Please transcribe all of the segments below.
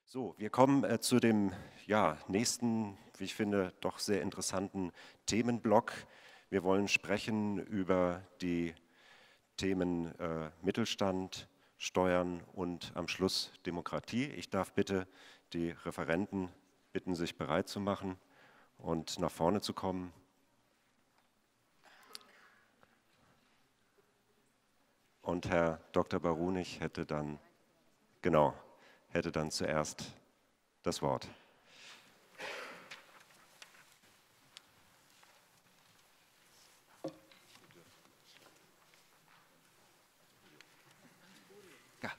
So, wir kommen zu dem nächsten, wie ich finde, doch sehr interessanten Themenblock. Wir wollen sprechen über die Themen Mittelstand, Steuern und am Schluss Demokratie. Ich darf bitte die Referenten bitten, sich bereit zu machen und nach vorne zu kommen. Und Herr Dr. Barunig hätte dann zuerst das Wort. Ja.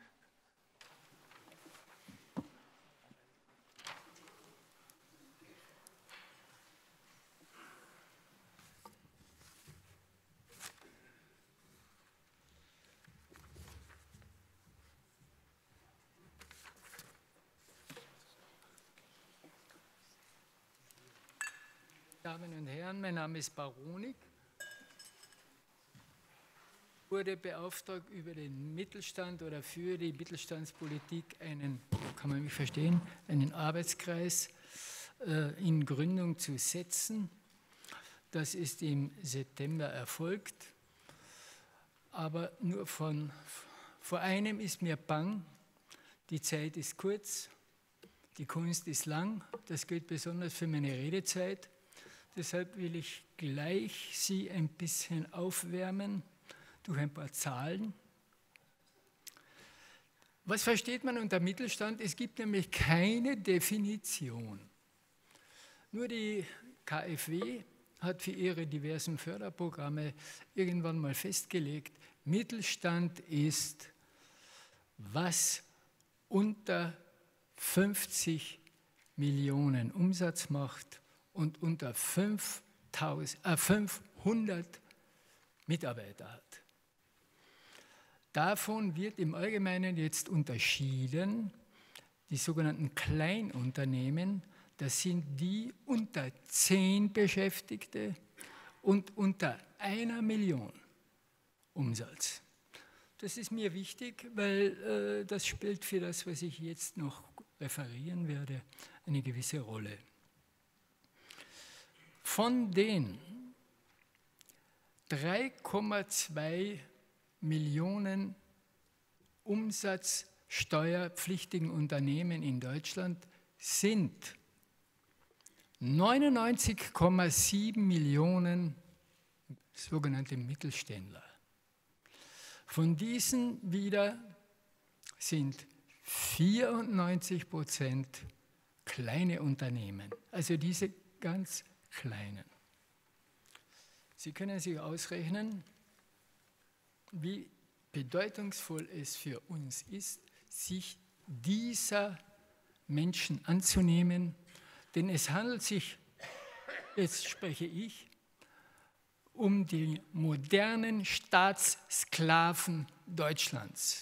Damen und Herren, mein Name ist Barunig. Ich wurde beauftragt, über den Mittelstand oder für die Mittelstandspolitik kann man mich verstehen, einen Arbeitskreis in Gründung zu setzen. Das ist im September erfolgt, aber nur vor einem ist mir bang, die Zeit ist kurz, die Kunst ist lang, das gilt besonders für meine Redezeit. Deshalb will ich gleich Sie ein bisschen aufwärmen durch ein paar Zahlen. Was versteht man unter Mittelstand? Es gibt nämlich keine Definition. Nur die KfW hat für ihre diversen Förderprogramme irgendwann mal festgelegt, Mittelstand ist, was unter 50 Millionen Umsatz macht und unter 500 Mitarbeiter hat. Davon wird im Allgemeinen jetzt unterschieden, die sogenannten Kleinunternehmen, das sind die unter 10 Beschäftigte und unter 1 Million Umsatz. Das ist mir wichtig, weil das spielt für das, was ich jetzt noch referieren werde, eine gewisse Rolle. Von den 3,2 Millionen umsatzsteuerpflichtigen Unternehmen in Deutschland sind 99,7 Millionen sogenannte Mittelständler. Von diesen wieder sind 94% kleine Unternehmen, also diese ganz kleinen. Sie können sich ausrechnen, wie bedeutungsvoll es für uns ist, sich dieser Menschen anzunehmen, denn es handelt sich, jetzt spreche ich, um die modernen Staatssklaven Deutschlands.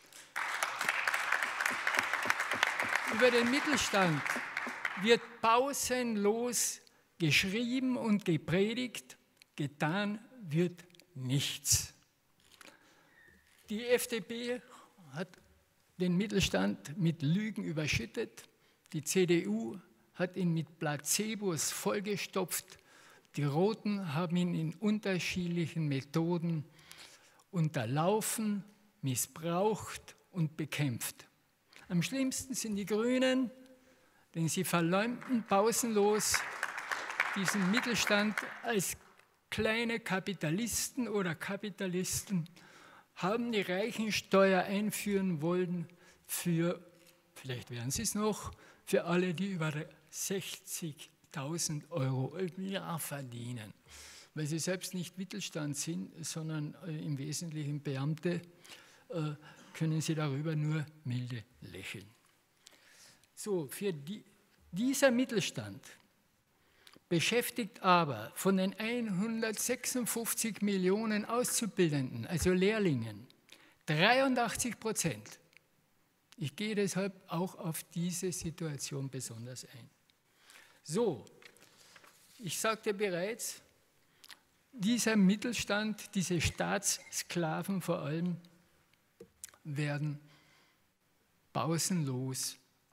Über den Mittelstand wird pausenlos geschrieben und gepredigt, getan wird nichts. Die FDP hat den Mittelstand mit Lügen überschüttet, die CDU hat ihn mit Placebos vollgestopft, die Roten haben ihn in unterschiedlichen Methoden unterlaufen, missbraucht und bekämpft. Am schlimmsten sind die Grünen, denn sie verleumden pausenlos diesen Mittelstand als kleine Kapitalisten oder Kapitalisten, haben die Reichensteuer einführen wollen für, vielleicht werden sie es noch, für alle, die über 60.000 Euro im Jahr verdienen. Weil sie selbst nicht Mittelstand sind, sondern im Wesentlichen Beamte, können sie darüber nur milde lächeln. So, dieser Mittelstand beschäftigt aber von den 156 Millionen Auszubildenden, also Lehrlingen, 83%. Ich gehe deshalb auch auf diese Situation besonders ein. So, ich sagte bereits, dieser Mittelstand, diese Staatssklaven vor allem, werden pausenlos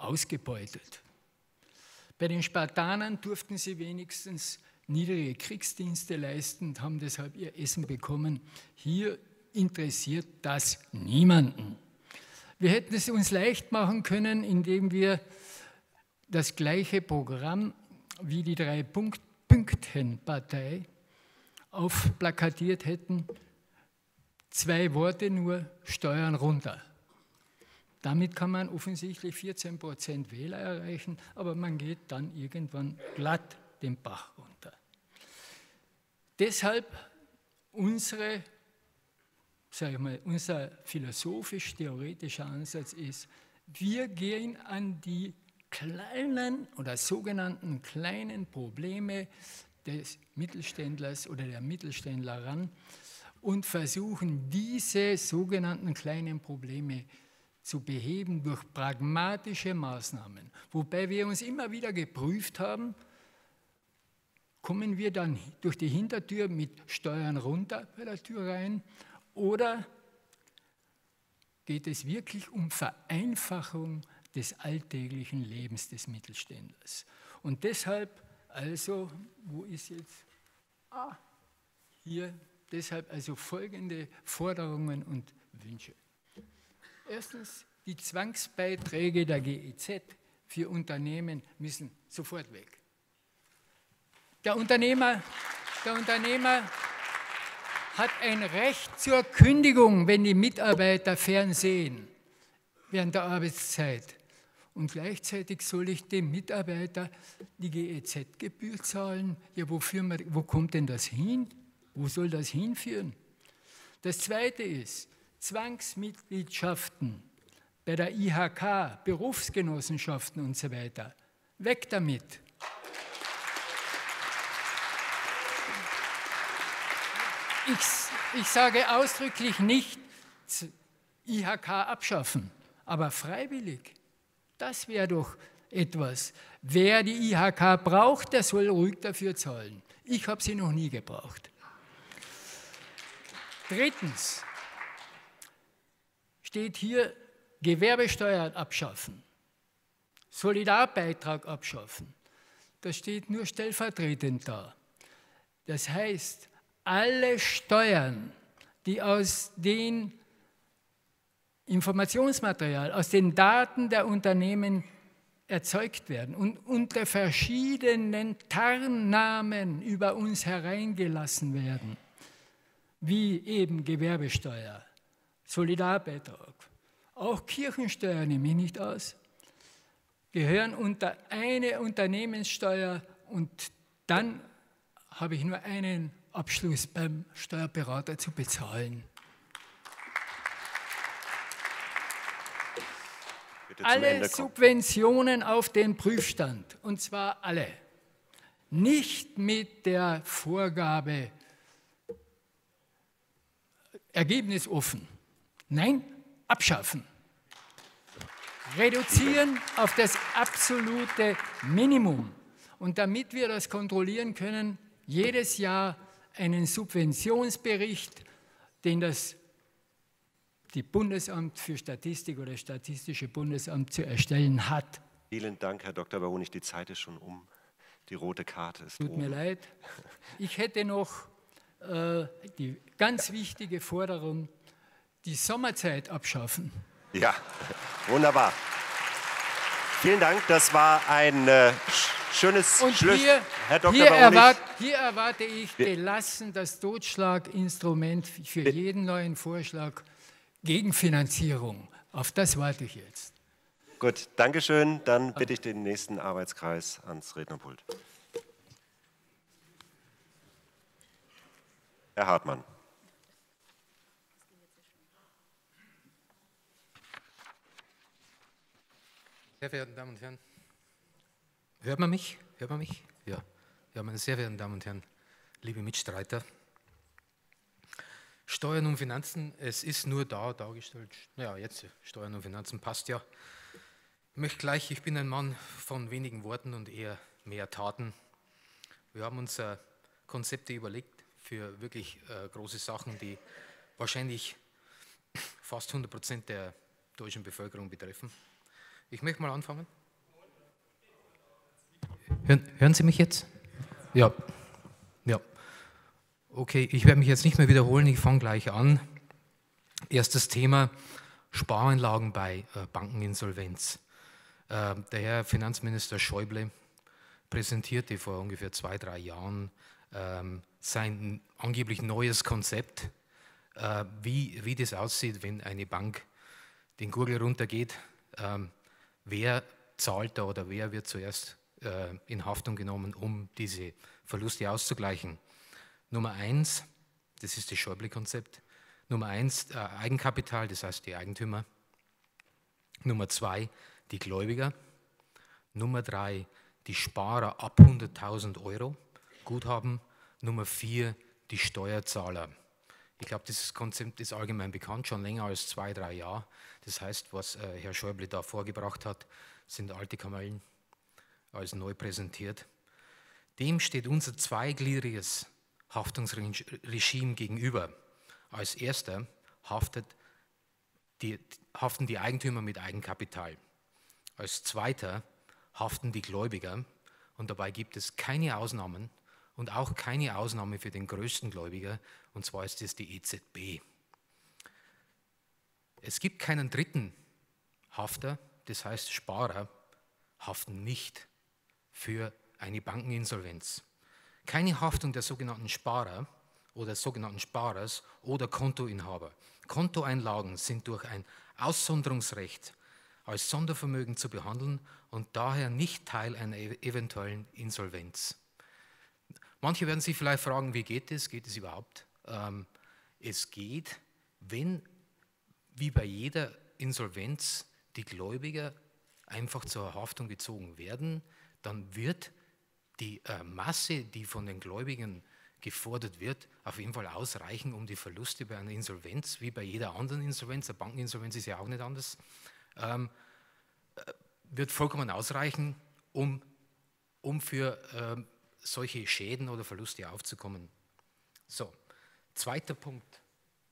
ausgebeutet. Bei den Spartanern durften sie wenigstens niedrige Kriegsdienste leisten und haben deshalb ihr Essen bekommen. Hier interessiert das niemanden. Wir hätten es uns leicht machen können, indem wir das gleiche Programm wie die Drei-Pünktchen-Partei aufplakatiert hätten. 2 Worte nur: Steuern runter. Damit kann man offensichtlich 14% Wähler erreichen, aber man geht dann irgendwann glatt den Bach runter. Deshalb unser philosophisch-theoretischer Ansatz ist, wir gehen an die kleinen oder sogenannten kleinen Probleme des Mittelständlers oder der Mittelständler ran und versuchen, diese sogenannten kleinen Probleme zu beheben durch pragmatische Maßnahmen. Wobei wir uns immer wieder geprüft haben, kommen wir dann durch die Hintertür mit Steuern runter bei der Tür rein oder geht es wirklich um Vereinfachung des alltäglichen Lebens des Mittelständlers? Und deshalb also, wo ist jetzt? Hier, deshalb also folgende Forderungen und Wünsche. Erstens, die Zwangsbeiträge der GEZ für Unternehmen müssen sofort weg. Der Unternehmer hat ein Recht zur Kündigung, wenn die Mitarbeiter fernsehen während der Arbeitszeit. Und gleichzeitig soll ich dem Mitarbeiter die GEZ-Gebühr zahlen. Ja, wo kommt denn das hin? Wo soll das hinführen? Das Zweite ist Zwangsmitgliedschaften bei der IHK, Berufsgenossenschaften und so weiter. Weg damit. Ich sage ausdrücklich nicht IHK abschaffen, aber freiwillig. Das wäre doch etwas. Wer die IHK braucht, der soll ruhig dafür zahlen. Ich habe sie noch nie gebraucht. Drittens steht hier Gewerbesteuer abschaffen, Solidarbeitrag abschaffen. Das steht nur stellvertretend da. Das heißt, alle Steuern, die aus dem Informationsmaterial, aus den Daten der Unternehmen erzeugt werden und unter verschiedenen Tarnnamen über uns hereingelassen werden, wie eben Gewerbesteuer, Solidarbeitrag, auch Kirchensteuer nehme ich nicht aus, gehören unter eine Unternehmenssteuer und dann habe ich nur einen Abschluss beim Steuerberater zu bezahlen. Alle Subventionen auf den Prüfstand, und zwar alle. Nicht mit der Vorgabe ergebnisoffen. Nein, abschaffen. Reduzieren auf das absolute Minimum. Und damit wir das kontrollieren können, jedes Jahr einen Subventionsbericht, den die Bundesamt für Statistik oder das Statistische Bundesamt zu erstellen hat. Vielen Dank, Herr Dr. Barunig. Die Zeit ist schon um. Die rote Karte ist Tut mir leid. Ich hätte noch die ganz wichtige Forderung, die Sommerzeit abschaffen. Ja, wunderbar. Vielen Dank. Das war ein schönes Schluss. Herr Dr. Barunig. Hier erwarte ich gelassen das Totschlaginstrument für jeden neuen Vorschlag. Gegenfinanzierung, auf das warte ich jetzt. Gut, danke schön. Dann bitte ich den nächsten Arbeitskreis ans Rednerpult. Herr Hartmann. Sehr verehrte Damen und Herren, hört man mich? Hört man mich? Ja. Ja, meine sehr verehrten Damen und Herren, liebe Mitstreiter. Steuern und Finanzen, es ist nur dargestellt, naja, jetzt Steuern und Finanzen passt ja. Ich möchte gleich, ich bin ein Mann von wenigen Worten und eher mehr Taten. Wir haben uns Konzepte überlegt für wirklich große Sachen, die wahrscheinlich fast 100% der deutschen Bevölkerung betreffen. Ich möchte mal anfangen. Hören Sie mich jetzt? Ja. Ja. Okay, ich werde mich jetzt nicht mehr wiederholen, ich fange gleich an. Erstes Thema, Spareinlagen bei Bankeninsolvenz. Der Herr Finanzminister Schäuble präsentierte vor ungefähr 2-3 Jahren sein angeblich neues Konzept, wie das aussieht, wenn eine Bank den Gurgel runtergeht. Wer zahlt da oder wer wird zuerst in Haftung genommen, um diese Verluste auszugleichen? Nummer 1, das ist das Schäuble-Konzept. Nummer 1, Eigenkapital, das heißt die Eigentümer. Nummer 2, die Gläubiger. Nummer 3, die Sparer ab 100.000 Euro Guthaben. Nummer 4, die Steuerzahler. Ich glaube, dieses Konzept ist allgemein bekannt, schon länger als 2-3 Jahre. Das heißt, was Herr Schäuble da vorgebracht hat, sind alte Kamellen als neu präsentiert. Dem steht unser zweigliedriges Haftungsregime gegenüber. Als erster haften die Eigentümer mit Eigenkapital. Als zweiter haften die Gläubiger und dabei gibt es keine Ausnahmen und auch keine Ausnahme für den größten Gläubiger, und zwar ist es die EZB. Es gibt keinen dritten Hafter, das heißt Sparer haften nicht für eine Bankeninsolvenz. Keine Haftung der sogenannten Sparer oder sogenannten Sparers oder Kontoinhaber. Kontoeinlagen sind durch ein Aussonderungsrecht als Sondervermögen zu behandeln und daher nicht Teil einer eventuellen Insolvenz. Manche werden sich vielleicht fragen, wie geht es? Geht es überhaupt? Es geht, wenn, wie bei jeder Insolvenz, die Gläubiger einfach zur Haftung gezogen werden, dann wird die Masse, die von den Gläubigen gefordert wird, auf jeden Fall ausreichen, um die Verluste bei einer Insolvenz, wie bei jeder anderen Insolvenz, eine Bankeninsolvenz ist ja auch nicht anders, wird vollkommen ausreichen, um für solche Schäden oder Verluste aufzukommen. So, zweiter Punkt.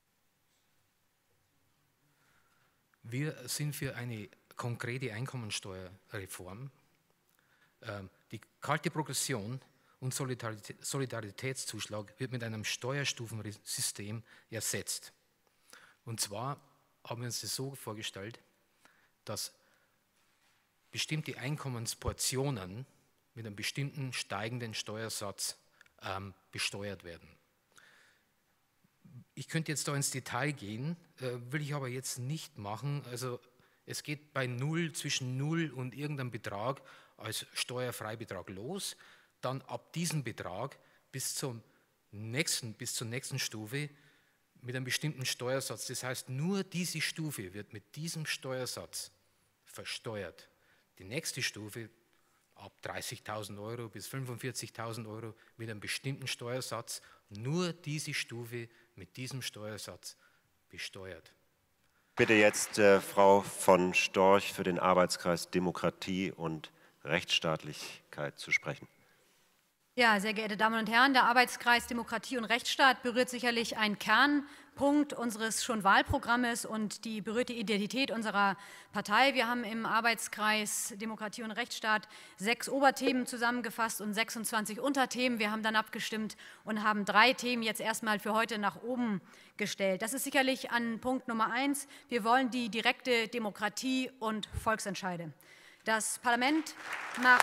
Wir sind für eine konkrete Einkommensteuerreform. Die kalte Progression und Solidaritätszuschlag wird mit einem Steuerstufensystem ersetzt. Und zwar haben wir uns das so vorgestellt, dass bestimmte Einkommensportionen mit einem bestimmten steigenden Steuersatz besteuert werden. Ich könnte jetzt da ins Detail gehen, will ich aber jetzt nicht machen. Also es geht bei zwischen 0 und irgendeinem Betrag als Steuerfreibetrag los, dann ab diesem Betrag bis zur nächsten Stufe mit einem bestimmten Steuersatz. Das heißt, nur diese Stufe wird mit diesem Steuersatz versteuert. Die nächste Stufe ab 30.000 Euro bis 45.000 Euro mit einem bestimmten Steuersatz, nur diese Stufe mit diesem Steuersatz besteuert. Bitte jetzt Frau von Storch für den Arbeitskreis Demokratie und Rechtsstaatlichkeit zu sprechen. Ja, sehr geehrte Damen und Herren, der Arbeitskreis Demokratie und Rechtsstaat berührt sicherlich einen Kernpunkt unseres schon Wahlprogrammes und die berührt die Identität unserer Partei. Wir haben im Arbeitskreis Demokratie und Rechtsstaat 6 Oberthemen zusammengefasst und 26 Unterthemen. Wir haben dann abgestimmt und haben 3 Themen jetzt erstmal für heute nach oben gestellt. Das ist sicherlich an Punkt Nummer 1. Wir wollen die direkte Demokratie und Volksentscheide. Das Parlament macht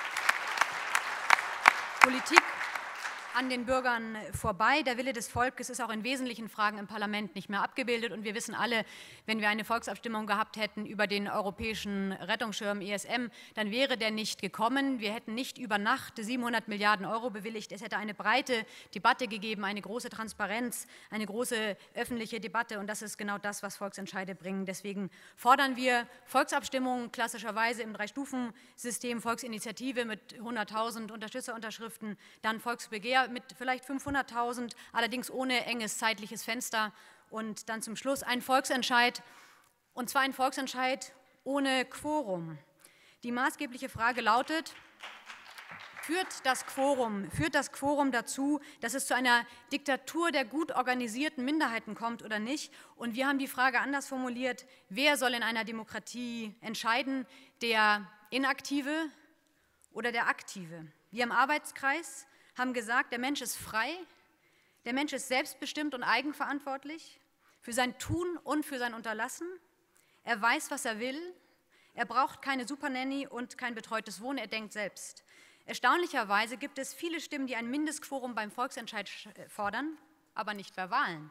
Politik an den Bürgern vorbei. Der Wille des Volkes ist auch in wesentlichen Fragen im Parlament nicht mehr abgebildet. Und wir wissen alle, wenn wir eine Volksabstimmung gehabt hätten über den europäischen Rettungsschirm ESM, dann wäre der nicht gekommen. Wir hätten nicht über Nacht 700 Milliarden Euro bewilligt. Es hätte eine breite Debatte gegeben, eine große Transparenz, eine große öffentliche Debatte. Und das ist genau das, was Volksentscheide bringen. Deswegen fordern wir Volksabstimmungen klassischerweise im 3-Stufen-System, Volksinitiative mit 100.000 Unterstützerunterschriften, dann Volksbegehr mit vielleicht 500.000, allerdings ohne enges zeitliches Fenster und dann zum Schluss ein Volksentscheid, und zwar ein Volksentscheid ohne Quorum. Die maßgebliche Frage lautet, Führt das Quorum dazu, dass es zu einer Diktatur der gut organisierten Minderheiten kommt oder nicht? Und wir haben die Frage anders formuliert, wer soll in einer Demokratie entscheiden, der Inaktive oder der Aktive? Wir im Arbeitskreis haben gesagt, der Mensch ist frei, der Mensch ist selbstbestimmt und eigenverantwortlich für sein Tun und für sein Unterlassen. Er weiß, was er will, er braucht keine Supernanny und kein betreutes Wohnen, er denkt selbst. Erstaunlicherweise gibt es viele Stimmen, die ein Mindestquorum beim Volksentscheid fordern, aber nicht bei Wahlen.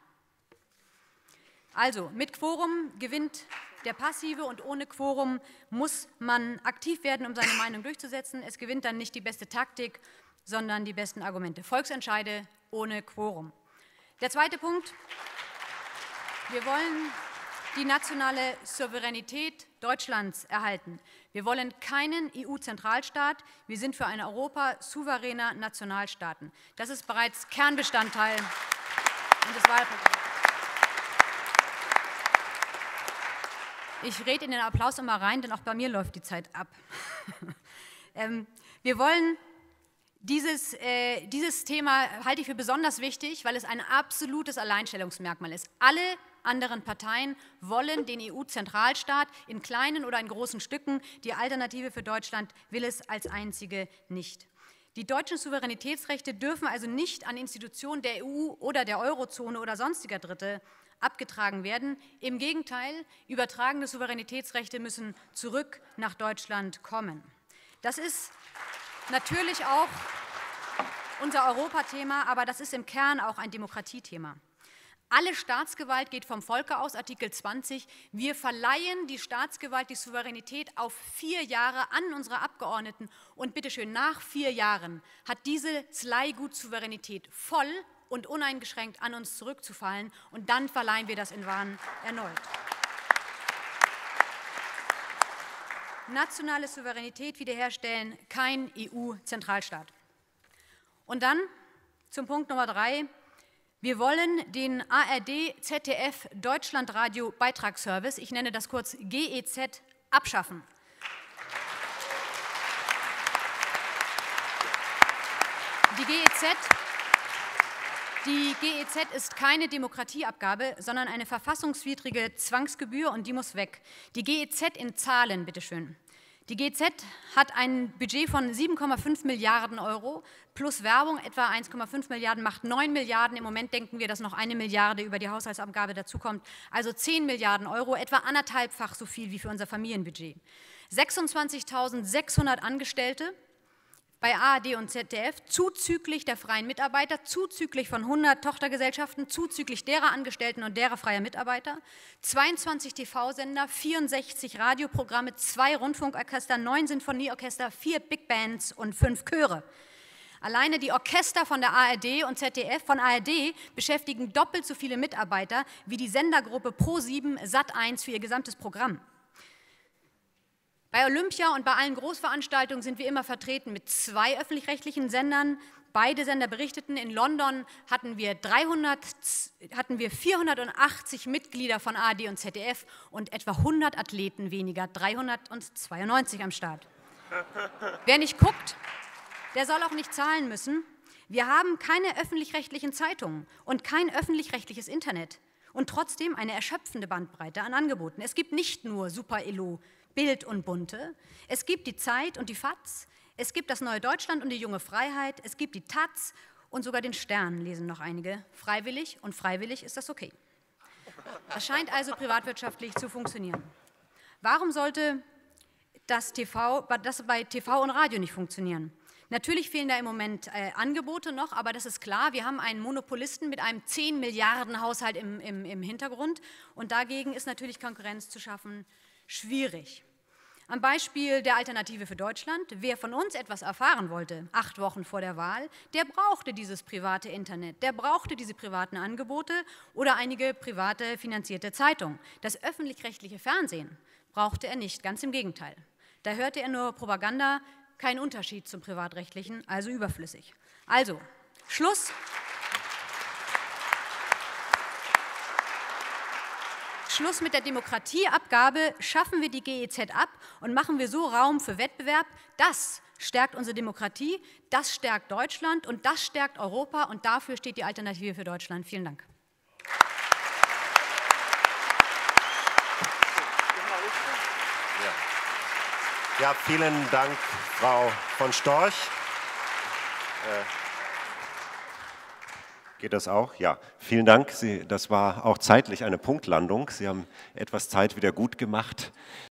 Also, mit Quorum gewinnt der Passive und ohne Quorum muss man aktiv werden, um seine Meinung durchzusetzen. Es gewinnt dann nicht die beste Taktik, sondern die besten Argumente. Volksentscheide ohne Quorum. Der zweite Punkt. Wir wollen die nationale Souveränität Deutschlands erhalten. Wir wollen keinen EU-Zentralstaat. Wir sind für ein Europa souveräner Nationalstaaten. Das ist bereits Kernbestandteil des Wahlprogramms. Ich rede in den Applaus immer rein, denn auch bei mir läuft die Zeit ab. Wir wollen dieses Thema halte ich für besonders wichtig, weil es ein absolutes Alleinstellungsmerkmal ist. Alle anderen Parteien wollen den EU-Zentralstaat in kleinen oder in großen Stücken. Die Alternative für Deutschland will es als einzige nicht. Die deutschen Souveränitätsrechte dürfen also nicht an Institutionen der EU oder der Eurozone oder sonstiger Dritte abgetragen werden. Im Gegenteil, übertragene Souveränitätsrechte müssen zurück nach Deutschland kommen. Das ist natürlich auch unser Europathema, aber das ist im Kern auch ein Demokratiethema. Alle Staatsgewalt geht vom Volke aus, Artikel 20. Wir verleihen die Staatsgewalt, die Souveränität auf 4 Jahre an unsere Abgeordneten. Und bitteschön, nach 4 Jahren hat diese Leihgutsouveränität voll und uneingeschränkt an uns zurückzufallen. Und dann verleihen wir das in Wahlen erneut. Nationale Souveränität wiederherstellen, kein EU-Zentralstaat. Und dann zum Punkt Nummer 3. Wir wollen den ARD-ZDF-Deutschlandradio-Beitragsservice, ich nenne das kurz GEZ, abschaffen. Die GEZ ist keine Demokratieabgabe, sondern eine verfassungswidrige Zwangsgebühr und die muss weg. Die GEZ in Zahlen, bitteschön. Die GEZ hat ein Budget von 7,5 Milliarden Euro plus Werbung, etwa 1,5 Milliarden, macht 9 Milliarden. Im Moment denken wir, dass noch 1 Milliarde über die Haushaltsabgabe dazukommt, also 10 Milliarden Euro, etwa anderthalbfach so viel wie für unser Familienbudget. 26.600 Angestellte bei ARD und ZDF, zuzüglich der freien Mitarbeiter, zuzüglich von 100 Tochtergesellschaften, zuzüglich derer Angestellten und derer freier Mitarbeiter, 22 TV-Sender, 64 Radioprogramme, 2 Rundfunkorchester, 9 Sinfonieorchester, 4 Big Bands und 5 Chöre. Alleine die Orchester von der ARD und ZDF von ARD beschäftigen doppelt so viele Mitarbeiter wie die Sendergruppe Pro7 Sat.1 für ihr gesamtes Programm. Bei Olympia und bei allen Großveranstaltungen sind wir immer vertreten mit 2 öffentlich-rechtlichen Sendern. Beide Sender berichteten. In London hatten wir 480 Mitglieder von ARD und ZDF und etwa 100 Athleten weniger, 392 am Start. Wer nicht guckt, der soll auch nicht zahlen müssen. Wir haben keine öffentlich-rechtlichen Zeitungen und kein öffentlich-rechtliches Internet und trotzdem eine erschöpfende Bandbreite an Angeboten. Es gibt nicht nur Super-Elo, Bild und Bunte, es gibt die Zeit und die FAZ, es gibt das Neue Deutschland und die Junge Freiheit, es gibt die taz und sogar den Stern lesen noch einige. Freiwillig und freiwillig ist das okay. Das scheint also privatwirtschaftlich zu funktionieren. Warum sollte das bei TV und Radio nicht funktionieren? Natürlich fehlen da im Moment Angebote noch, aber das ist klar. Wir haben einen Monopolisten mit einem 10 Milliarden Haushalt im Hintergrund und dagegen ist natürlich Konkurrenz zu schaffen schwierig. Am Beispiel der Alternative für Deutschland, wer von uns etwas erfahren wollte, 8 Wochen vor der Wahl, der brauchte dieses private Internet, der brauchte diese privaten Angebote oder einige private finanzierte Zeitungen. Das öffentlich-rechtliche Fernsehen brauchte er nicht, ganz im Gegenteil. Da hörte er nur Propaganda, kein Unterschied zum privatrechtlichen, also überflüssig. Also, Schluss. Schluss mit der Demokratieabgabe, schaffen wir die GEZ ab und machen wir so Raum für Wettbewerb. Das stärkt unsere Demokratie, das stärkt Deutschland und das stärkt Europa und dafür steht die Alternative für Deutschland. Vielen Dank. Ja, vielen Dank, Frau von Storch. Geht das auch? Ja, vielen Dank. Das war auch zeitlich eine Punktlandung. Sie haben etwas Zeit wieder gut gemacht.